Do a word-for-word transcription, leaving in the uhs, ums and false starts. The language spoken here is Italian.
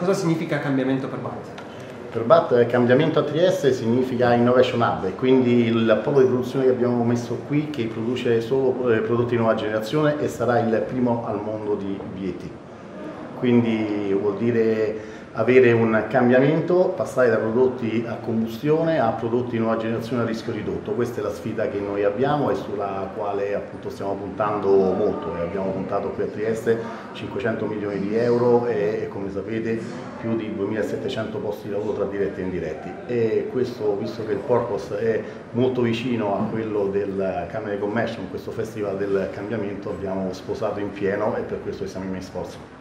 cosa significa cambiamento per B A T? Per B A T cambiamento a Trieste significa Innovation Hub, e quindi il polo di produzione che abbiamo messo qui, che produce solo prodotti di nuova generazione e sarà il primo al mondo di V A T. Quindi vuol dire avere un cambiamento, passare da prodotti a combustione a prodotti di nuova generazione a rischio ridotto. Questa è la sfida che noi abbiamo e sulla quale appunto stiamo puntando molto, e abbiamo puntato qui a Trieste cinquecento milioni di euro e, come sapete, più di duemilasettecento posti di lavoro tra diretti e indiretti. E questo, visto che il purpose è molto vicino a quello del Camera di Commercio, in questo Festival del Cambiamento, abbiamo sposato in pieno, e per questo siamo in miei sforzi.